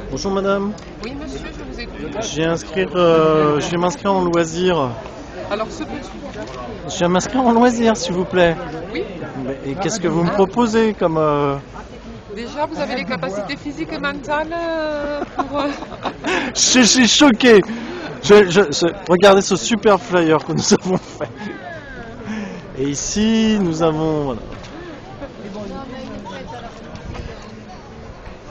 Bonjour madame, Oui, monsieur, je vous écoute. je vais m'inscrire en loisir. Alors, ce petit... Je viens m'inscrire en loisir s'il vous plaît. Oui, Et qu'est-ce que vous me proposez comme... déjà, vous avez les capacités physiques et mentales pour... Je suis choqué. Regardez ce super flyer que nous avons fait. Et ici nous avons... voilà.